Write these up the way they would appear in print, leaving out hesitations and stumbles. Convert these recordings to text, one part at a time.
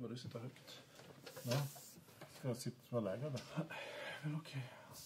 Vad du sitter högt. Ja. Ska jag sitta lägre där? Men okej.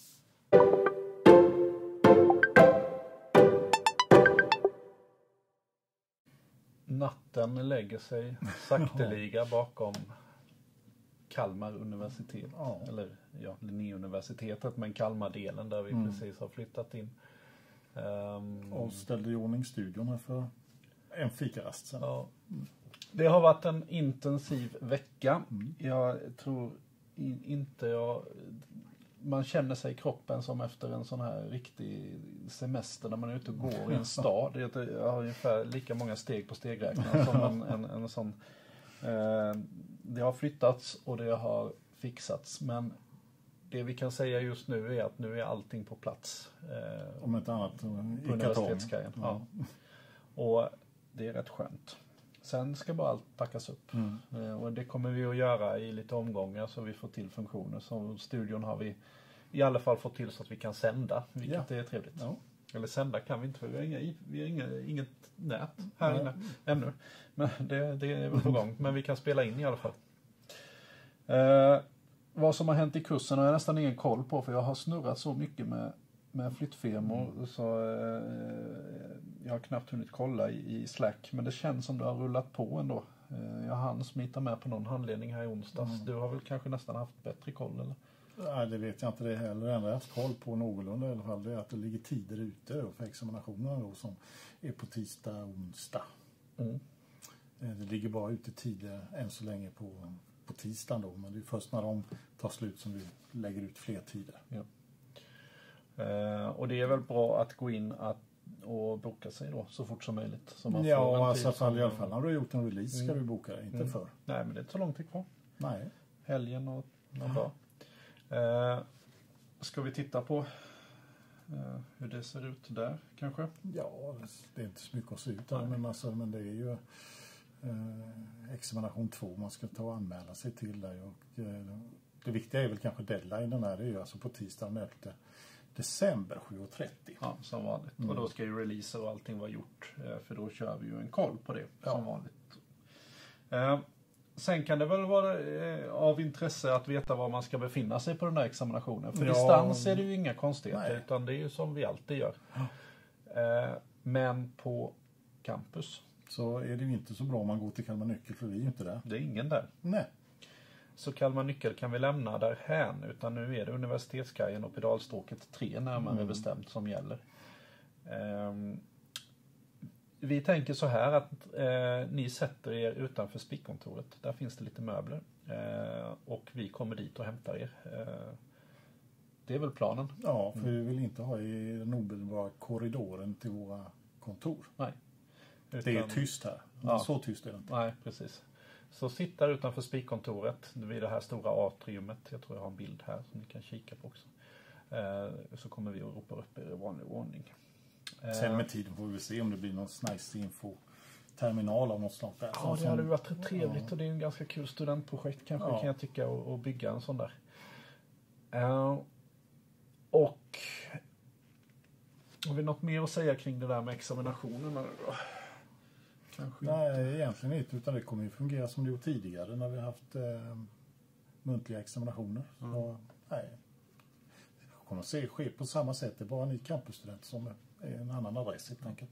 Natten lägger sig sakteliga bakom Kalmar universitet. Ja. Eller ja, Linnéuniversitetet, men Kalmar-delen där vi precis har flyttat in. Och ställde i ordning studion här för en fikarast sen. Ja. Det har varit en intensiv vecka. Jag tror inte man känner sig i kroppen som efter en sån här riktig semester när man är ute och går i en stad. Jag har ungefär lika många steg på stegräknaren som en sån. Det har flyttats och det har fixats, men det vi kan säga just nu är att nu är allting på plats. Om inte annat på i universitetskajen. kartong. Ja. Och det är rätt skönt. Sen ska bara allt packas upp. Och det kommer vi att göra i lite omgångar så vi får till funktioner. Så studion har vi i alla fall fått till så att vi kan sända, vilket är trevligt. Ja. Eller sända kan vi inte, för vi har inget nät här inne ännu. Men det är väl på gång. Men vi kan spela in i alla fall. Vad som har hänt i kursen har jag nästan ingen koll på, för jag har snurrat så mycket med flyttfirmor så jag har knappt hunnit kolla i Slack, men det känns som det har rullat på ändå. Jag hann smita med på någon handledning här i onsdags. Du har väl kanske nästan haft bättre koll, eller? Nej, det vet jag inte det heller. Det enda jag har haft koll på någorlunda i alla fall, det är att det ligger tider ute för examinationerna då, som är på tisdag och onsdag. Det ligger bara ute tider än så länge på tisdagen då, men det är först när de tar slut som vi lägger ut fler tider. Ja. Och det är väl bra att gå in och boka sig då så fort som möjligt. Så man får en alltså tid i alla fall när du har gjort en release ska du boka det, inte för. Nej, men det är inte så lång tid kvar. Nej. Helgen och någon dag. Ska vi titta på hur det ser ut där kanske? Ja, det är inte så mycket att se ut där, men det är ju examination 2 man ska ta och anmäla sig till där. Och det viktiga är väl kanske deadline här, det är ju alltså på tisdag 11 december 7:30. Ja, som vanligt. Och då ska ju releaser och allting vara gjort, för då kör vi ju en koll på det som vanligt. Sen kan det väl vara av intresse att veta var man ska befinna sig på den här examinationen. För distans är det ju inga konstigheter, utan det är ju som vi alltid gör. Men på campus så är det ju inte så bra om man går till Kalmar Nyckel, för vi är ju inte där. Det är ingen där. Nej. Så Kalmar Nyckel kan vi lämna därhän, utan nu är det Universitetskajen och pedalstråket 3 närmare bestämt som gäller. Vi tänker så här att ni sätter er utanför spickkontoret. Där finns det lite möbler. Och vi kommer dit och hämtar er. Det är väl planen? Ja, för vi vill inte ha i den omedelbara korridoren till våra kontor. Nej. Det är tyst här. Ja. Så tyst är det inte. Nej, precis. Så sitt där utanför spickkontoret vid det här stora atriumet. Jag tror jag har en bild här som ni kan kika på också. Så kommer vi att ropa upp er i vanlig ordning. Sen med tiden får vi se om det blir någon nice info-terminal av något slag där. Ja, det hade varit trevligt och det är en ganska kul studentprojekt kanske kan jag tycka att bygga en sån där. Och har vi något mer att säga kring det där med examinationerna? Kanske nej, egentligen inte, utan det kommer ju fungera som det gjort tidigare när vi har haft muntliga examinationer. Så, nej. Det kommer att ske på samma sätt, det är bara ni campusstudenter som är en annan adress helt enkelt.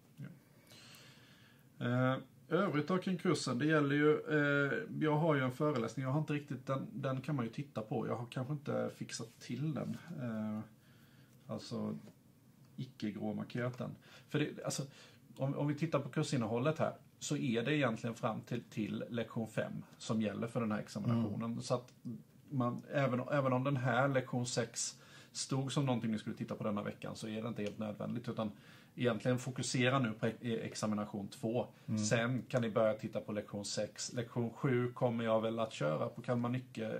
Övrigt då kring kursen, det gäller ju, jag har ju en föreläsning, jag har inte riktigt, den kan man ju titta på, jag har kanske inte fixat till den. Alltså icke-gråmarkerat den. För det, alltså, om vi tittar på kursinnehållet här, så är det egentligen fram till lektion 5 som gäller för den här examinationen. Så att man, även om den här lektion 6 stod som någonting ni skulle titta på denna veckan, så är det inte helt nödvändigt, utan egentligen fokusera nu på examination 2. Sen kan ni börja titta på lektion 6. Lektion 7 kommer jag väl att köra på Kalmar Nyckel.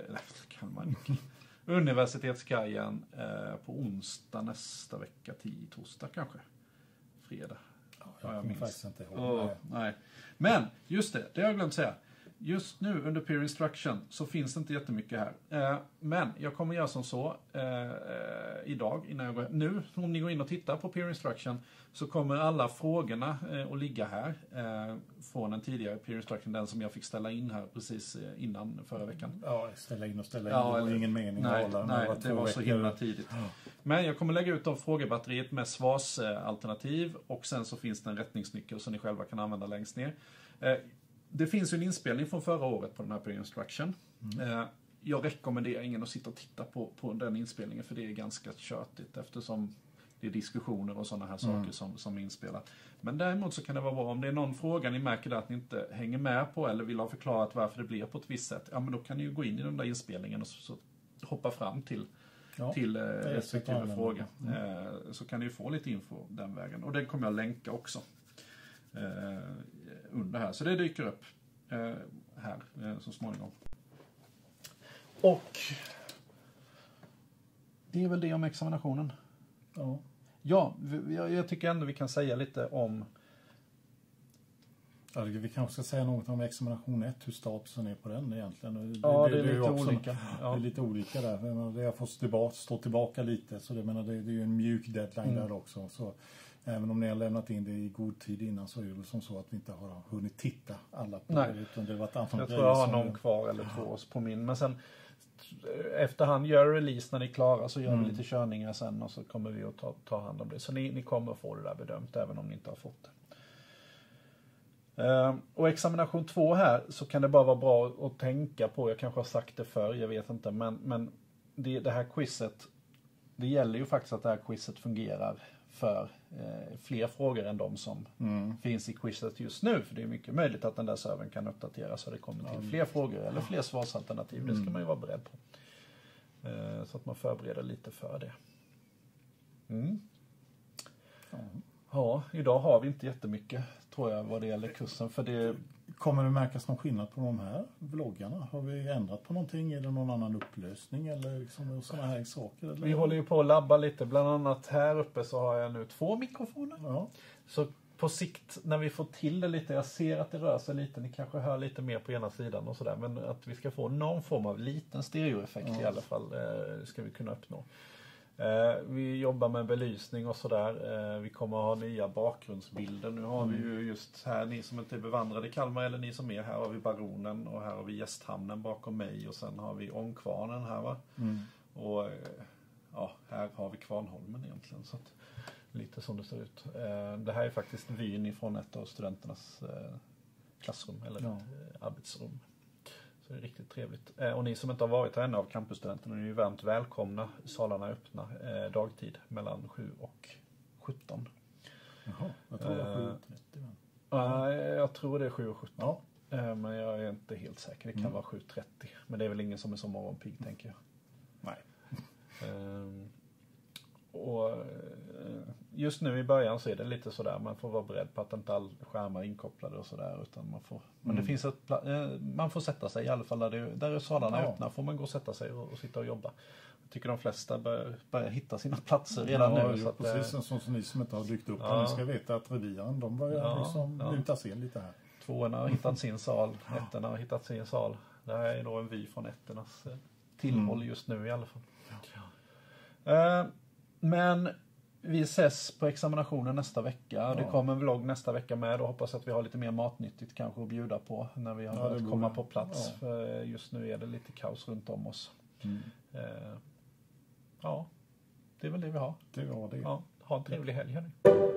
Universitetskajen på onsdag nästa vecka, torsdag kanske. Fredag. Jag kommer faktiskt inte ihåg. Nej. Men just det har jag glömt säga. just nu under peer instruction så finns det inte jättemycket här. Men jag kommer göra som så idag, innan jag går nu, om ni går in och tittar på peer instruction så kommer alla frågorna att ligga här från en tidigare peer instruction, den som jag fick ställa in här precis innan förra veckan. Ja, ställa in. Det var ingen mening nej, att hålla. Nej, det var så himla tidigt. Ja. Men jag kommer lägga ut de frågebatteriet med svarsalternativ och sen så finns det en rättningsnyckel som ni själva kan använda längst ner. Det finns ju en inspelning från förra året på den här peer instruction. Jag rekommenderar ingen att sitta och titta på den inspelningen för det är ganska tjötigt eftersom det är diskussioner och sådana här saker som är inspelat. Men däremot så kan det vara bra om det är någon fråga ni märker att ni inte hänger med på eller vill ha förklarat varför det blir på ett visst sätt. Ja, men då kan ni ju gå in i den där inspelningen och så hoppa fram till respektive fråga. Så kan ni ju få lite info den vägen. Och den kommer jag länka också under här. Så det dyker upp här så småningom. Och det är väl det om examinationen. Ja, jag tycker ändå vi kan säga lite om... Ja, vi kanske ska säga något om examination 1, hur statusen är på den egentligen. Det är lite också olika. Ja. Det är lite olika där. Det har fått stå tillbaka lite, så det är ju en mjuk deadline där också. Så även om ni har lämnat in det i god tid innan så är det som så att vi inte har hunnit titta alla på det. Utan det var ett antal jag tror jag har någon kvar eller två på min. Men sen efterhand gör release när ni är klara så gör vi lite körningar sen och så kommer vi att ta hand om det. Så ni kommer att få det där bedömt även om ni inte har fått det. Och examination 2 här så kan det bara vara bra att tänka på. Jag kanske har sagt det förr, jag vet inte. Men det här quizet, det gäller ju faktiskt att det här quizet fungerar för fler frågor än de som finns i quizet just nu. För det är mycket möjligt att den där servern kan uppdateras så det kommer till fler frågor eller fler svarsalternativ. Det ska man ju vara beredd på. Så att man förbereder lite för det. Ja, idag har vi inte jättemycket tror jag vad det gäller kursen. För det... Kommer det märkas någon skillnad på de här vloggarna? Har vi ändrat på någonting? Är det någon annan upplösning eller liksom sådana här saker? Eller? Vi håller ju på att labba lite. Bland annat här uppe så har jag nu 2 mikrofoner. Ja. Så på sikt när vi får till det lite, jag ser att det rör sig lite, ni kanske hör lite mer på ena sidan och sådär. Men att vi ska få någon form av liten stereoeffekt i alla fall ska vi kunna uppnå. Vi jobbar med belysning och sådär. Vi kommer att ha nya bakgrundsbilder. Nu har vi ju just här, ni som inte är bevandrade i Kalmar eller ni som är här har vi Baronen och här har vi Gästhamnen bakom mig och sen har vi Ångkvarnen här va. Och här har vi Kvarnholmen egentligen så att, lite som det ser ut. Det här är faktiskt vyn ifrån ett av studenternas klassrum eller arbetsrum. Så det är riktigt trevligt. Och ni som inte har varit här ännu av campusstudenterna är ju varmt välkomna. Salarna är öppna dagtid mellan 7 och 17. Jaha, jag tror det var 7.30. Jag tror det är 7 och 17. Ja. Men jag är inte helt säker. Det kan vara 7.30. Men det är väl ingen som är så morgonpigg tänker jag. Nej. Och just nu i början så är det lite sådär, man får vara beredd på att inte all skärmar är inkopplade och sådär, utan man får, men det finns man får sätta sig i alla fall där salarna är öppna, får man gå och sätta sig och sitta och jobba. Jag tycker de flesta börjar hitta sina platser redan nu. Så att, precis som ni som inte har dykt upp här, ni ska veta att reviren, de börjar liksom lutas in lite här. 2:orna har hittat sin sal, 1:orna har hittat sin sal. Det här är då en vy från 1:ornas tillhåll just nu i alla fall. Men vi ses på examinationen nästa vecka. Det kommer en vlogg nästa vecka med och hoppas att vi har lite mer matnyttigt kanske att bjuda på när vi har börjat komma på plats. För just nu är det lite kaos runt om oss. Det är väl det vi har. Det var det. Ja, ha en trevlig helg hörni.